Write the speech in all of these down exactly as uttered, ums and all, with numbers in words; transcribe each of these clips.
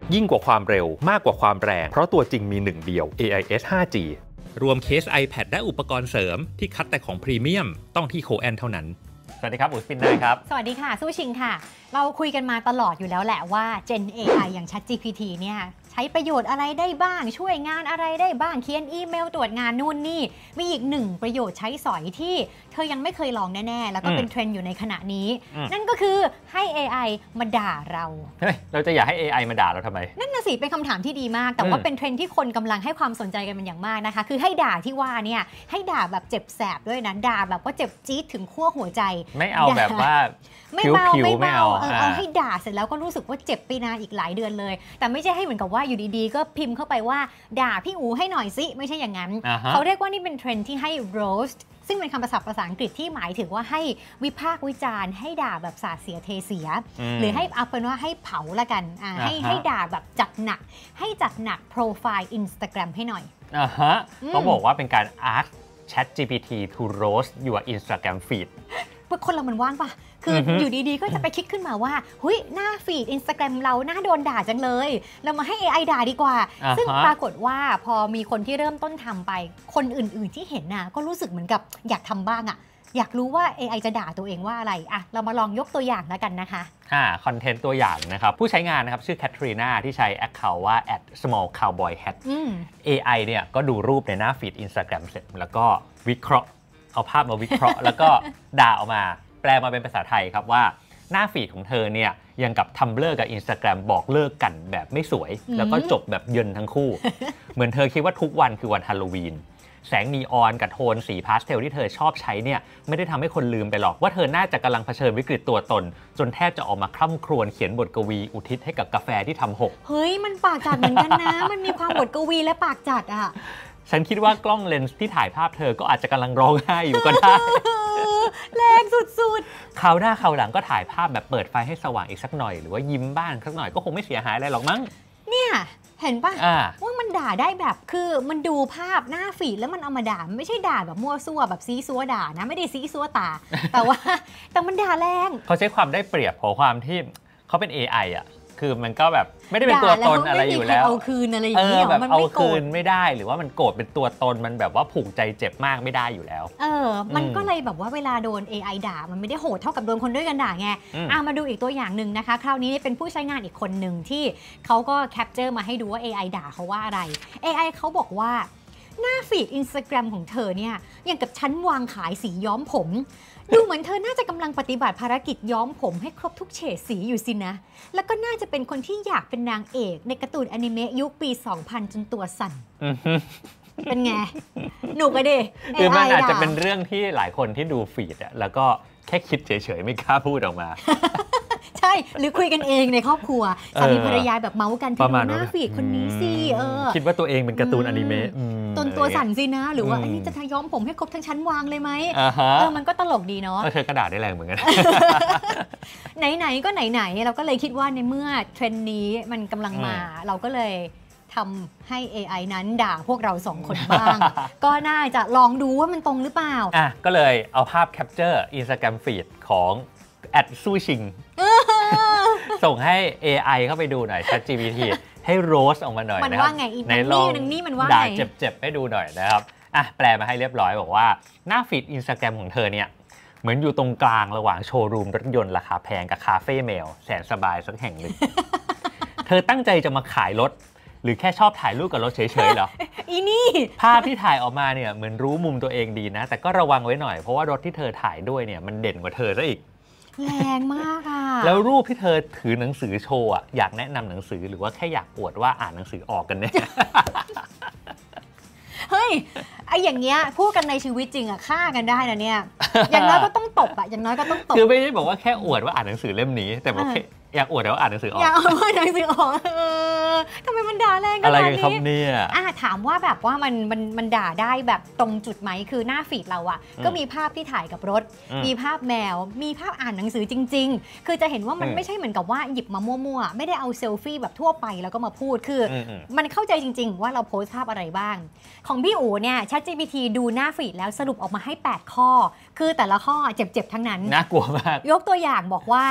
ยิ่งกว่าความเร็วมากกว่าความแรงเพราะตัวจริงมีหนึ่งเดียว เอ ไอ เอส ไฟว์ จี รวมเคส iPad และอุปกรณ์เสริมที่คัดแต่ของพรีเมียมต้องที่โคแอนเท่านั้นสวัสดีครับอุ๋ยสปินได้ครับสวัสดีค่ะสู้ชิงค่ะเราคุยกันมาตลอดอยู่แล้วแหละว่า Gen เอ ไอ อย่าง ChatGPT เนี่ยใช้ประโยชน์อะไรได้บ้างช่วยงานอะไรได้บ้างเขียนอีเมลตรวจงานนู่นนี่มีอีกหนึ่งประโยชน์ใช้สอยที่เธอยังไม่เคยลองแน่ๆแล้วก็เป็นเทรนด์อยู่ในขณะนี้นั่นก็คือให้ เอ ไอ มาด่าเราเฮ้ยเราจะอยากให้ เอ ไอ มาด่าเราทำไมนั่นน่ะสิเป็นคำถามที่ดีมากแต่ว่าเป็นเทรนด์ที่คนกำลังให้ความสนใจกันเป็นอย่างมากนะคะคือให้ด่าที่ว่าเนี่ยให้ด่าแบบเจ็บแสบด้วยนะด่าแบบว่าเจ็บจี๊ดถึงขั้วหัวใจไม่เอาแบบว่าไม่เบาไม่เบาเออเอาให้ด่าเสร็จแล้วก็รู้สึกว่าเจ็บไปนานอีกหลายเดือนเลยแต่ไม่ใช่ให้เหมือนกับว่าอยู่ดีๆก็พิมพ์เข้าไปว่าด่าพี่อู๋ให้หน่อยสิไม่ใช่อย่างนั้น uh-huh. เขาเรียกว่านี่เป็นเทรนด์ที่ให้ roast ซึ่งเป็นคำภาษาภาษาอังกฤษที่หมายถึงว่าให้วิพากษ์วิจารณ์ให้ด่าแบบสาดเสียเทเสียหรือให้เอาเป็นว่าให้เผาละกันอ่า uh-huh. ให้ให้ด่าแบบจัดหนักให้จัดหนักโปรไฟล์ Instagram ให้หน่อยอ่าฮะเขาบอกว่าเป็นการ ask ChatGPT to roast your Instagram feed เพื่อคนเรามันว่างปะคือ uh-huh. อยู่ดีๆก็จะไปคิดขึ้นมาว่าเฮ้ยหน้าฟีด Instagram เราหน้าโดนด่าจังเลยเรามาให้ เอ ไอ ด่าดีกว่า uh-huh. ซึ่งปรากฏว่าพอมีคนที่เริ่มต้นทำไปคนอื่นๆที่เห็นน่ะก็รู้สึกเหมือนกับอยากทำบ้างอะอยากรู้ว่า เอ ไอ จะด่าตัวเองว่าอะไรอะเรามาลองยกตัวอย่างแล้วกันนะคะอ่าคอนเทนต์ตัวอย่างนะครับผู้ใช้งานนะครับชื่อแคทรีนาที่ใช้ account ว่า แอท สมอล คาวบอย แฮท เอ ไอ เนี่ยก็ดูรูปในหน้าฟีด Instagram เสร็จแล้วก็วิเคราะห์เอาภาพมาวิเคราะห์ แล้วก็ด่าออกมาแปลมาเป็นภาษาไทยครับว่าหน้าฟีดของเธอเนี่ยยังกับทัมเบลอร์กับ Instagram บอกเลิกกันแบบไม่สวยแล้วก็จบแบบเยินทั้งคู่ เหมือนเธอคิดว่าทุกวันคือวันฮาโลวีนแสงนีออนกับโทนสีพาสเทลที่เธอชอบใช้เนี่ยไม่ได้ทำให้คนลืมไปหรอกว่าเธอน่าจะกำลังเผชิญวิกฤตตัวตนจนแทบจะออกมาคร่ำครวญเขียนบทกวีอุทิศให้กับกาแฟที่ทำหกเฮ้ยมันปากจัดเหมือนกันนะ มันมีความบทกวีและปากจัดอ่ะฉันคิดว่ากล้องเลนส์ที่ถ่ายภาพเธอก็อาจจะกำลังร้องไห้อยู่ก็ได้แรงสุดๆคราวหน้าคราวหลังก็ถ่ายภาพแบบเปิดไฟให้สว่างอีกสักหน่อยหรือว่ายิ้มบ้างสักหน่อยก็คงไม่เสียหายอะไรหรอกมั้งเนี่ยเห็นปะว่ามันด่าได้แบบคือมันดูภาพหน้าฟีดแล้วมันเอามาด่าไม่ใช่ด่าแบบมั่วซั่วแบบซีซัวด่านะไม่ได้ซีซัวตาแต่ว่าแต่มันด่าแรงเขาใช้ความได้เปรียบของความที่เขาเป็น เอ ไอ อ่ะคือมันก็แบบไม่ได้เป็นตัวตนอะไรอยู่แล้วเอาคืนอะไรอย่างเงี้ยแบบเอาคืนไม่ได้หรือว่ามันโกรธเป็นตัวตนมันแบบว่าผูกใจเจ็บมากไม่ได้อยู่แล้วเออมันก็เลยแบบว่าเวลาโดน เอ ไอ ด่ามันไม่ได้โหดเท่ากับโดนคนด้วยกันด่าไงอ่ะมาดูอีกตัวอย่างหนึ่งนะคะคราวนี้เป็นผู้ใช้งานอีกคนหนึ่งที่เขาก็แคปเจอร์มาให้ดูว่า เอ ไอ ด่าเขาว่าอะไร เอ ไอ เขาบอกว่าหน้าฟีด Instagram ของเธอเนี่ยอย่างกับชั้นวางขายสีย้อมผมดูเหมือนเธอน่าจะกำลังปฏิบัติภารกิจย้อมผมให้ครบทุกเฉดสีอยู่สินะแล้วก็น่าจะเป็นคนที่อยากเป็นนางเอกในการ์ตูนอนิเมะยุคปี สองพัน จนตัวสั่นเป็นไงหนุกอะดิคือมันอาจจะเป็นเรื่องที่หลายคนที่ดูฟีดอะแล้วก็แค่คิดเฉยๆไม่กล้าพูดออกมาใช่หรือคุยกันเองในครอบครัวสามีภรรยาแบบเมาส์กันที่ดูหน้าฟีดคนนี้สิเออคิดว่าตัวเองเป็นการ์ตูนอนิเมะตนตัวสั่นสินะหรือว่าอันนี้จะทย้อมผมให้ครบทั้งชั้นวางเลยไหมเออมันก็ตลกดีเนาะเธอกระดาษได้แรงเหมือนกันไหนๆก็ไหนๆเราก็เลยคิดว่าในเมื่อเทรนด์นี้มันกำลังมาเราก็เลยทำให้ เอ ไอ นั้นด่าพวกเราสองคนบ้างก็น่าจะลองดูว่ามันตรงหรือเปล่าอ่ะก็เลยเอาภาพแคปเจอร์ Instagram feed ของแอดสู้ชิงส่งให้ เอ ไอ เข้าไปดูหน่อย ChatGPT ให้โรสออกมาหน่อยนะครับในลองนี่มันว่าไงด่าเจ็บๆให้ดูหน่อยนะครับอ่ะแปลมาให้เรียบร้อยบอกว่าหน้าฟีด Instagram ของเธอเนี่ยเหมือนอยู่ตรงกลางระหว่างโชว์รูมรถยนต์ราคาแพงกับคาเฟ่แมวแสนสบายสักแห่งหนึ่ง เธอตั้งใจจะมาขายรถหรือแค่ชอบถ่ายรูปกับรถเฉยๆเหรออีนี่ภาพที่ถ่ายออกมาเนี่ยเหมือนรู้มุมตัวเองดีนะแต่ก็ระวังไว้หน่อยเพราะว่ารถที่เธอถ่ายด้วยเนี่ยมันเด่นกว่าเธอซะอีกแรงมากอ่ะแล้วรูปที่เธอถือหนังสือโชว์อ่ะอยากแนะนำหนังสือหรือว่าแค่อยากอวดว่าอ่านหนังสือออกกันเนี่ยเฮ้ยไออย่างเงี้ยพูดกันในชีวิตจริงอะฆ่ากันได้นะเนี่ยอย่างน้อยก็ต้องตบอะอย่างน้อยก็ต้องตบคือไม่ได้บอกว่าแค่อวดว่าอ่านหนังสือเล่มนี้แต่บอกแค่อยากอวดแต่ว่าอ่านหนังสือออกอยากอ่านหนังสือออกเออทำไมมันด่าแรงขนาดนี้อะไรกันครับเนี่ยอ่ะถามว่าแบบว่ามันมันมันด่าได้แบบตรงจุดไหมคือหน้าฟีดเราอะก็มีภาพที่ถ่ายกับรถมีภาพแมวมีภาพอ่านหนังสือจริงๆคือจะเห็นว่ามันไม่ใช่เหมือนกับว่าหยิบมามั่วๆไม่ได้เอาเซลฟี่แบบทั่วไปแล้วก็มาพูดคือมันเข้าใจจริงๆว่าเราโพสต์ภาพอะไรบ้างของพี่อู๋เนี่ย ChatGPT ดูหน้าฟีดแล้วสรุปออกมาให้แปดข้อคือแต่ละข้อเจ็บๆทั้งนั้นน่ากลัวมากยกตัวอย่างบอกว่าเธ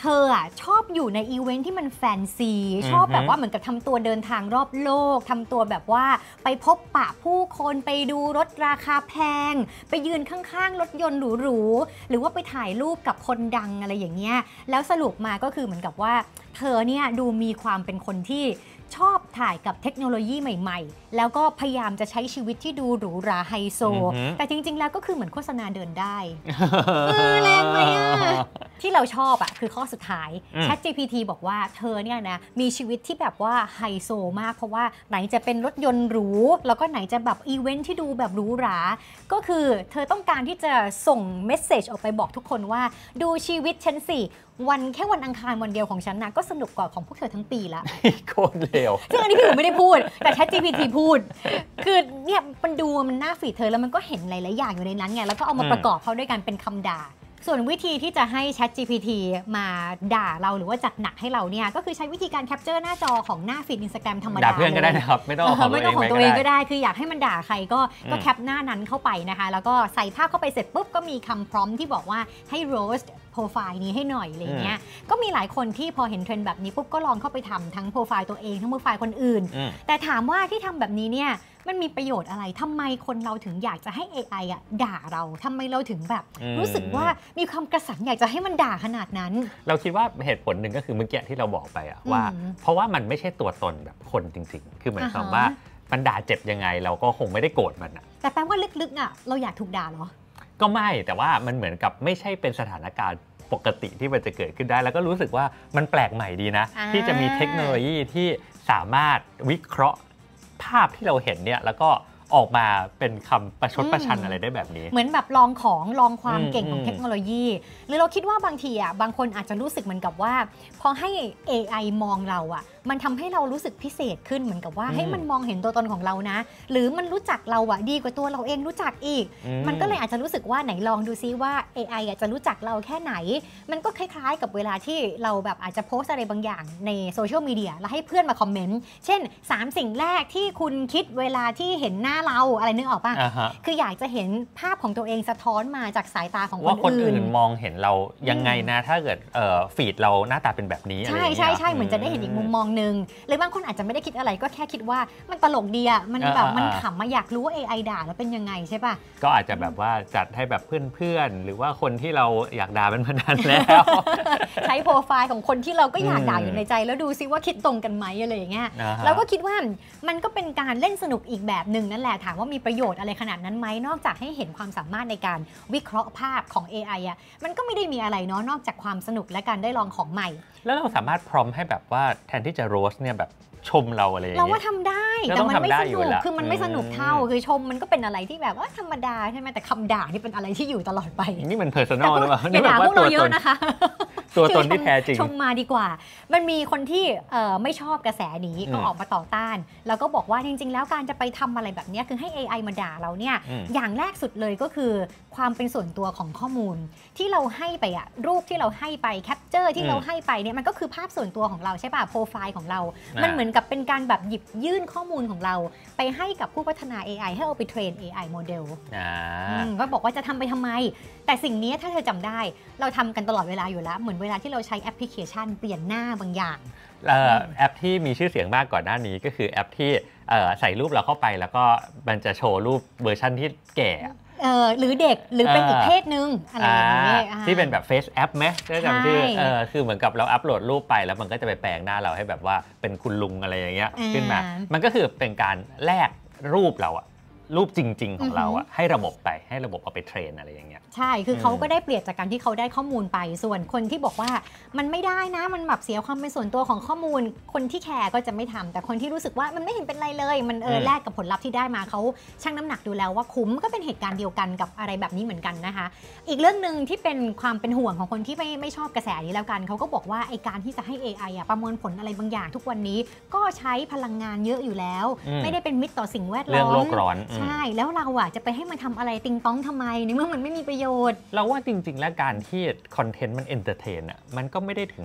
เธออ่ะชอบอยู่ในอีเวนท์ที่มันแฟนซีชอบแบบว่าเหมือนกับทำตัวเดินทางรอบโลกทำตัวแบบว่าไปพบปะผู้คนไปดูรถราคาแพงไปยืนข้างๆรถยนต์หรูๆหรือว่าไปถ่ายรูปกับคนดังอะไรอย่างเงี้ยแล้วสรุปมาก็คือเหมือนกับว่าเธอเนี่ยดูมีความเป็นคนที่ชอบถ่ายกับเทคโนโลยีใหม่ๆแล้วก็พยายามจะใช้ชีวิตที่ดูหรูหราไฮโซแต่จริงๆแล้วก็คือเหมือนโฆษณาเดินได้เออแรงไหมอ่ะที่เราชอบอ่ะคือข้อสุดท้าย ChatGPT บอกว่าเธอเนี่ยนะมีชีวิตที่แบบว่าไฮโซมากเพราะว่าไหนจะเป็นรถยนต์หรูแล้วก็ไหนจะแบบอีเวนท์ที่ดูแบบหรูหราก็คือเธอต้องการที่จะส่งเมสเซจออกไปบอกทุกคนว่าดูชีวิตฉันสิวันแค่วันอังคารวันเดียวของฉันนะก็สนุกกว่าของพวกเธอทั้งปีละโคตรเลวซึ่งอันนี้พี่หนูไม่ได้พูดแต่ ChatGPT พูดคือเนี่ยมันดูมันน่าฟีดเธอแล้วมันก็เห็นหลายๆอย่างอยู่ในนั้นไงแล้วก็เอามาประกอบเข้าด้วยกันเป็นคำด่าส่วนวิธีที่จะให้ ChatGPT มาด่าเราหรือว่าจัดหนักให้เราเนี่ยก็คือใช้วิธีการแคปเจอร์หน้าจอของหน้าฟีด Instagram ธรรมดาด่าเพื่อนก็ได้นะครับไม่ต้องของไม่ต้องของตัวเองก็ได้คืออยากให้มันด่าใครก็ก็แคปหน้านั้นเข้าไปนะคะแล้วก็ใส่ภาพเข้าไปเสร็จปุ๊บก็มีคำพร้อมที่บอกว่าให้ roast โปรไฟล์นี้ให้หน่อยอะไรเงี้ยก็มีหลายคนที่พอเห็นเทรนด์แบบนี้ปุ๊บก็ลองเข้าไปทำทั้งโปรไฟล์ตัวเองทั้งโปรไฟล์คนอื่นแต่ถามว่าที่ทำแบบนี้เนี่ยมันมีประโยชน์อะไรทำไมคนเราถึงอยากจะให้ เอ ไอ อ่ะด่าเราทำไมเราถึงแบบรู้สึกว่ามีความกระสันอยากจะให้มันด่าขนาดนั้นเราคิดว่าเหตุผลหนึ่งก็คือเมื่อกี้ที่เราบอกไปอะว่าเพราะว่ามันไม่ใช่ตัวตนแบบคนจริงๆคือหมายความว่ามันด่าเจ็บยังไงเราก็คงไม่ได้โกรธมันอะแต่แปลว่าลึกๆอะเราอยากถูกด่าเหรอก็ไม่แต่ว่ามันเหมือนกับไม่ใช่เป็นสถานการณ์ปกติที่มันจะเกิดขึ้นได้แล้วก็รู้สึกว่ามันแปลกใหม่ดีนะที่จะมีเทคโนโลยีที่สามารถวิเคราะห์ภาพที่เราเห็นเนี่ยแล้วก็ออกมาเป็นคำประชดประชันอะไรได้แบบนี้เหมือนแบบลองของลองความเก่งของเทคโนโลยีหรือเราคิดว่าบางทีอ่ะบางคนอาจจะรู้สึกเหมือนกับว่าพอให้ เอ ไอ มองเราอ่ะมันทำให้เรารู้สึกพิเศษขึ้นเหมือนกับว่าให้มันมองเห็นตัวตนของเรานะหรือมันรู้จักเราอ่ะดีกว่าตัวเราเองรู้จักอีกมันก็เลยอาจจะรู้สึกว่าไหนลองดูซิว่า เอ ไอ อ่ะจะรู้จักเราแค่ไหนมันก็คล้ายๆกับเวลาที่เราแบบอาจจะโพสอะไรบางอย่างในโซเชียลมีเดียแล้วให้เพื่อนมาคอมเมนต์เช่นสามสิ่งแรกที่คุณคิดเวลาที่เห็นหน้าเราอะไรนึกออกป่ะ uh-huh. คืออยากจะเห็นภาพของตัวเองสะท้อนมาจากสายตาของคนอื่นว่าคนอื่นมองเห็นเรายังไงนะถ้าเกิดฟีดเราหน้าตาเป็นแบบนี้ใช่ใช่ใช่เหมือนจะได้เห็นอีกมุมมองนึงหรือบางคนอาจจะไม่ได้คิดอะไรก็แค่คิดว่ามันตลกดีอ่ะมันแบบมันขำมาอยากรู้ว่า เอ ไอ ด่าแล้วเป็นยังไงใช่ป่ะก็อาจจะแบบว่าจัดให้แบบเพื่อนๆหรือว่าคนที่เราอยากด่าเป็นมานานแล้วใช้โปรไฟล์ของคนที่เราก็อยากด่าอยู่ในใจแล้วดูซิว่าคิดตรงกันไหมอะไรอย่างเงี้ยแล้วก็คิดว่ามันก็เป็นการเล่นสนุกอีกแบบหนึ่งนั่นแหละถามว่ามีประโยชน์อะไรขนาดนั้นไหมนอกจากให้เห็นความสามารถในการวิเคราะห์ภาพของ เอ ไอ อ่ะมันก็ไม่ได้มีอะไรเนาะนอกจากความสนุกและการได้ลองของใหม่แล้วเราสามารถพร้อมให้แบบว่าแทนที่จะโรสเนี่ยแบบชมเราอะไรอย่างเงี้ยเราว่าทำได้แต่มันไม่สนุกคือมันไม่สนุกเท่าคือชมมันก็เป็นอะไรที่แบบว่าธรรมดาใช่ไหมแต่คำด่านี่เป็นอะไรที่อยู่ตลอดไปนี่มันเพอร์ซันอลหรือเปล่านี่แบบว่าตัวตนนะคะตัวตนที่แท้จริงชมมาดีกว่ามันมีคนที่ไม่ชอบกระแสนี้ก็ออกมาต่อต้านแล้วก็บอกว่าจริงๆแล้วการจะไปทำอะไรแบบนี้คือให้ เอ ไอ มาด่าเราเนี่ยอย่างแรกสุดเลยก็คือความเป็นส่วนตัวของข้อมูลที่เราให้ไปอะรูปที่เราให้ไปแคปเจอร์ที่เราให้ไปเนี่ยมันก็คือภาพส่วนตัวของเราใช่ป่ะโปรไฟล์ของเรามันเหมือนกับเป็นการแบบหยิบยื่นข้อมูลของเราไปให้กับผู้พัฒนา เอ ไอ ให้เอาไปเทรน เอ ไอ โมเดลก็บอกว่าจะทำไปทำไมแต่สิ่งนี้ถ้าเธอจำได้เราทำกันตลอดเวลาอยู่แล้วเหมือนเวลาที่เราใช้แอปพลิเคชันเปลี่ยนหน้าบางอย่างแอปที่มีชื่อเสียงมากก่อนหน้านี้ก็คือแอปที่ใส่รูปเราเข้าไปแล้วก็มันจะโชว์รูปเวอร์ชันที่แก่เออหรือเด็กหรือเป็นอีกเพศนึงอะไรอย่างเงี้ยที่เป็นแบบเฟซแอปไหมก็จำชื่อเออคือเหมือนกับเราอัปโหลดรูปไปแล้วมันก็จะไปแปลงหน้าเราให้แบบว่าเป็นคุณลุงอะไรอย่างเงี้ยขึ้นมามันก็คือเป็นการแลกรูปเราอะรูปจริงๆของเราอะให้ระบบไปให้ระบบเอาไปเทรนอะไรอย่างเงี้ยใช่คือเขาก็ได้เปรียบจากการที่เขาได้ข้อมูลไปส่วนคนที่บอกว่ามันไม่ได้นะมันแบบเสียความเป็นส่วนตัวของข้อมูลคนที่แคร์ก็จะไม่ทำแต่คนที่รู้สึกว่ามันไม่เห็นเป็นไรเลยมันเออแลกกับผลลัพธ์ที่ได้มาเขาชั่งน้ำหนักดูแล้วว่าคุ้มก็เป็นเหตุการณ์เดียวกันกับอะไรแบบนี้เหมือนกันนะคะอีกเรื่องนึงที่เป็นความเป็นห่วงของคนที่ไม่ไม่ชอบกระแสนี้แล้วกันเขาก็บอกว่าไอการที่จะให้ เอ ไอ อ่ะประมวลผลอะไรบางอย่างทุกวันนี้ก็ใช้พลังงานเยอะอยู่แล้วไม่ได้เป็นมิตรต่อสิ่งแวดล้อมเรื่องโลกร้อนใช่แล้วเราอ่ะจะไปให้มันทำอะไรติงต้องทำไมในเมื่อมันไม่มีประโยชน์เราว่าจริงๆแล้วการที่คอนเทนต์มันเอนเตอร์เทนอ่ะมันก็ไม่ได้ถึงกับ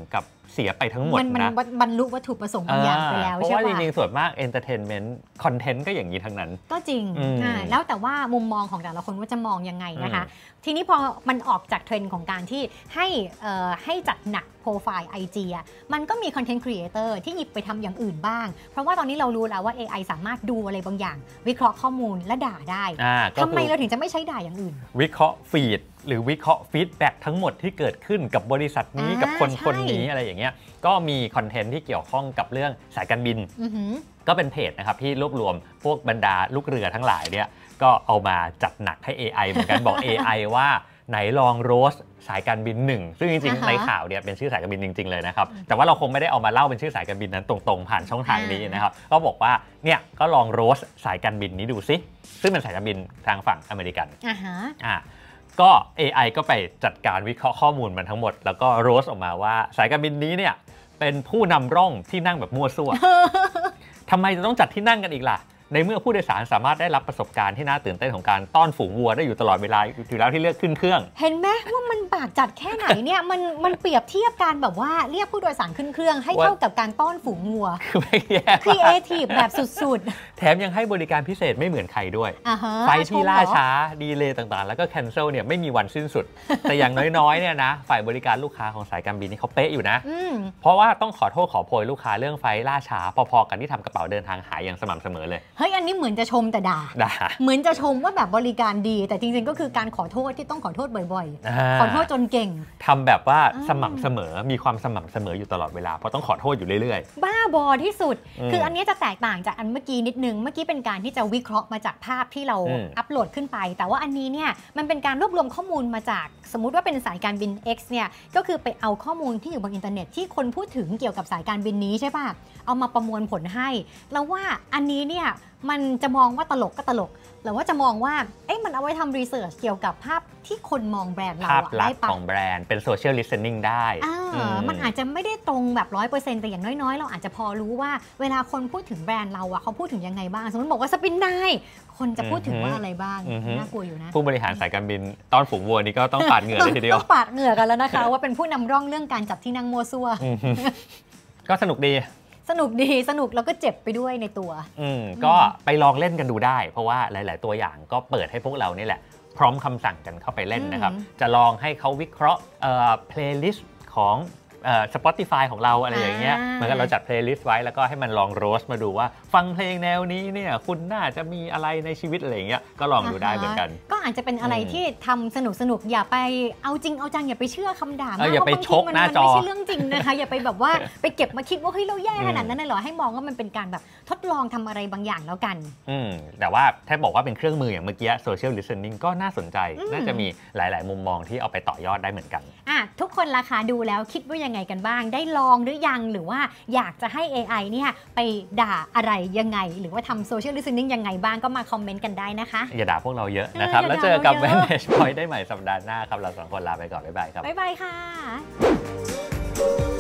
เสียไปทั้งหมดนะมันบรรลุวัตถุประสงค์บางอย่างไปแล้วใช่ไหมเพราะว่าจริงๆส่วนมากเอนเตอร์เทนเมนต์คอนเทนต์ก็อย่างนี้ทั้งนั้นก็จริงแล้วแต่ว่ามุมมองของแต่ละคนว่าจะมองยังไงนะคะทีนี้พอมันออกจากเทรนด์ของการที่ให้ให้จัดหนักโปรไฟล์ ไอ จี อ่ะมันก็มีคอนเทนต์ครีเอเตอร์ที่หยิบไปทำอย่างอื่นบ้างเพราะว่าตอนนี้เรารู้แล้วว่า เอ ไอ สามารถดูอะไรบางอย่างวิเคราะห์ข้อมูลและด่าได้ทำไมเราถึงจะไม่ใช้ด่าอย่างอื่นวิเคราะห์ฟีดหรือวิเคราะห์ฟีดแบ็กทั้งหมดที่เกิดขึ้นกับบริษัทนี้กับคนคนนี้อะไรอย่างเงี้ยก็มีคอนเทนต์ที่เกี่ยวข้องกับเรื่องสายการบินก็เป็นเพจนะครับที่รวบรวมพวกบรรดาลูกเรือทั้งหลายเนี่ยก็เอามาจัดหนักให้ เอ ไอ เหมือนกันบอก เอ ไอ ว่าไหนลองโรสสายการบินหนึ่งซึ่งจริงๆในข่าวเนี่ยเป็นชื่อสายการบินจริงๆเลยนะครับแต่ว่าเราคงไม่ได้เอามาเล่าเป็นชื่อสายการบินนั้นตรงๆผ่านช่องทางนี้นะครับก็บอกว่าเนี่ยก็ลองโรสสายการบินนี้ดูซิซึ่งเป็นสายการบินทางฝั่งอเมริกันอ่าฮะอ่าก็ เอ ไอ ก็ไปจัดการวิเคราะห์ข้อมูลมันทั้งหมดแล้วก็โรสออกมาว่าสายการบินนี้เนี่ยเป็นผู้นำร่องที่นั่งแบบมั่วซั่ว ทำไมจะต้องจัดที่นั่งกันอีกล่ะในเมื่อผู้โดยสารสามารถได้รับประสบการณ์ที่น่าตื่นเต้นของการต้อนฝูงวัวได้อยู่ตลอดเวลาอยู่แล้วที่เลือกขึ้นเครื่องเห็นไหมว่ามันปากจัดแค่ไหนเนี่ยมันมันเปรียบเทียบการแบบว่าเรียกผู้โดยสารขึ้นเครื่องให้เท่ากับการต้อนฝูงวัวคือไม่แย่ครีเอทีฟแบบสุดๆแถมยังให้บริการพิเศษไม่เหมือนใครด้วยไฟที่ล่าช้าดีเลย์ต่างๆแล้วก็แคนเซิลเนี่ยไม่มีวันสิ้นสุดแต่อย่างน้อยๆเนี่ยนะฝ่ายบริการลูกค้าของสายการบินนี่เขาเป๊ะอยู่นะเพราะว่าต้องขอโทษขอโพยลูกค้าเรื่องไฟล่าช้าพอๆกันที่ทำกระเป๋าเดินทางหายอย่างสม่ำเสมอเลยเฮ้ยอันนี้เหมือนจะชมแต่ด่าเหมือนจะชมว่าแบบบริการดีแต่จริงๆก็คือการขอโทษที่ต้องขอโทษบ่อยๆขอโทษจนเก่งทำแบบว่าสม่ำเสมอมีความสม่ำเสมออยู่ตลอดเวลาเพราะต้องขอโทษอยู่เรื่อยๆบ้าบอที่สุดคืออันนี้จะแตกต่างจากอันเมื่อกี้นิดนึงเมื่อกี้เป็นการที่จะวิเคราะห์มาจากภาพที่เราอัปโหลดขึ้นไปแต่ว่าอันนี้เนี่ยมันเป็นการรวบรวมข้อมูลมาจากสมมุติว่าเป็นสายการบิน X เนี่ยก็คือไปเอาข้อมูลที่อยู่บนอินเทอร์เน็ตที่คนพูดถึงเกี่ยวกับสายการบินนี้ใช่ป่ะเอามาประมวลผลให้แล้วว่าอันนี้เนี่ยมันจะมองว่าตลกก็ตลกหรือว่าจะมองว่าเอ๊ะมันเอาไว้ทำรีเสิร์ชเกี่ยวกับภาพที่คนมองแบรนด์เราภาพลักษณ์ของแบรนด์เป็นโซเชียลลิสเทนนิ่งได้มันอาจจะไม่ได้ตรงแบบ ร้อยเปอร์เซ็นต์ แต่อย่างน้อยๆเราอาจจะพอรู้ว่าเวลาคนพูดถึงแบรนด์เราอะเขาพูดถึงยังไงบ้างสมมติบอกว่าสปินได้คนจะพูดถึงว่าอะไรบ้างน่ากลัวอยู่นะผู้บริหารสายการบินตอนฝูงวัวนี่ก็ต้องปาดเหงื่อเลยทีเดียวต้องปาดเหงื่อกันแล้วนะคะว่าเป็นผู้นำร่องเรื่องการจับที่นั่งมั่วซั่วก็สนุกดีสนุกดีสนุกแล้วก็เจ็บไปด้วยในตัวอืมก็ไปลองเล่นกันดูได้เพราะว่าหลายๆตัวอย่างก็เปิดให้พวกเรานี่แหละพร้อมคำสั่งกันเข้าไปเล่นนะครับจะลองให้เขาวิเคราะห์เอ่อเพลย์ลิสต์ของเอ่อ Spotify ของเราอะไรอย่างเงี้ยเหมือนกับเราจัดเพลย์ลิสต์ไว้แล้วก็ให้มันลองโรสมาดูว่าฟังเพลงแนวนี้เนี่ยคุณน่าจะมีอะไรในชีวิตอะไรอย่างเงี้ยก็ลองดูได้เหมือนกันก็อาจจะเป็นอะไรที่ทำสนุกสนุกอย่าไปเอาจริงเอาจังอย่าไปเชื่อคำด่าเพราะบางทีมันไม่ใช่เรื่องจริงนะคะอย่าไปแบบว่าไปเก็บมาคิดว่าเฮ้ยเราแย่ขนาดนั้นเลยเหรอให้มองว่ามันเป็นการแบบทดลองทำอะไรบางอย่างแล้วกันอืมแต่ว่าถ้าบอกว่าเป็นเครื่องมืออย่างเมื่อกี้ social listening ก็น่าสนใจน่าจะมีหลายๆมุมมองที่เอาไปต่อยอดได้เหมือนกันอ่ะทุกคนราคาดูแล้วคิดว่ายังไงกันบ้างได้ลองหรือยังหรือว่าอยากจะให้ เอ ไอ เนี่ยไปด่าอะไรยังไงหรือว่าทำ social listening ยังไงบ้างก็มาคอมเมนต์กันได้นะคะอย่าด่าพวกเราเยอะนะครับแล้วเจอกับ Vantage Point ได้ใหม่สัปดาห์หน้าครับเราสองคนลาไปก่อนบ๊ายบายครับบ๊ายบายค่ะ